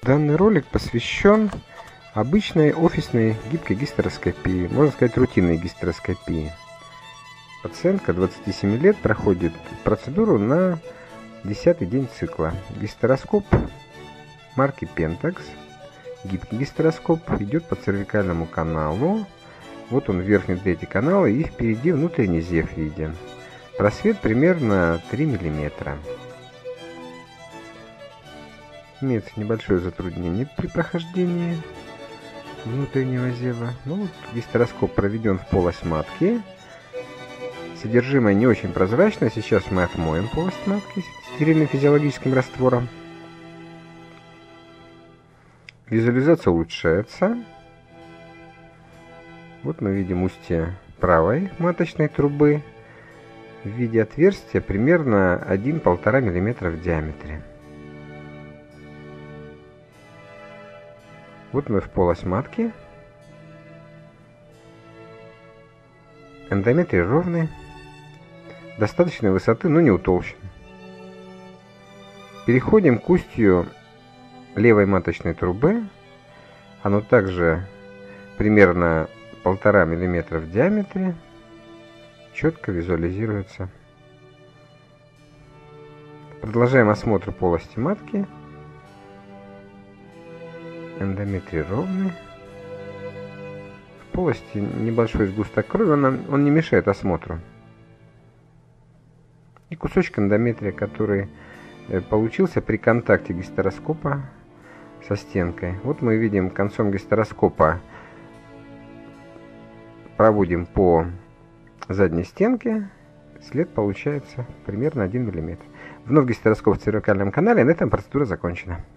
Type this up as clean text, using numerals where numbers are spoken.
Данный ролик посвящен обычной офисной гибкой гистероскопии, можно сказать, рутинной гистероскопии. Пациентка 27 лет проходит процедуру на 10-й день цикла. Гистероскоп марки Pentax, гибкий гистероскоп, идет по цервикальному каналу. Вот он в верхней трети канала, и впереди внутренний зев виден. Просвет примерно 3 мм. Имеется небольшое затруднение при прохождении внутреннего зева. Ну, вот гистероскоп проведен в полость матки. Содержимое не очень прозрачное. Сейчас мы отмоем полость матки стерильным физиологическим раствором. Визуализация улучшается. Вот мы видим устье правой маточной трубы в виде отверстия примерно 1-1,5 мм в диаметре. Вот мы в полость матки. Эндометрий ровный, достаточной высоты, но не утолщен. Переходим к устью левой маточной трубы. Оно также примерно 1,5 мм в диаметре. Четко визуализируется. Продолжаем осмотр полости матки. Эндометрий ровный. В полости небольшой сгусток крови, он не мешает осмотру. И кусочек эндометрия, который получился при контакте гистероскопа со стенкой. Вот мы видим, концом гистероскопа проводим по задней стенке. След получается примерно 1 мм. Вновь гистероскоп в цервикальном канале. На этом процедура закончена.